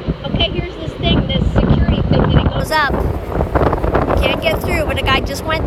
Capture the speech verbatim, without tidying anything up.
Okay, here's this thing, this security thing that it goes up. Can't get through, but a guy just went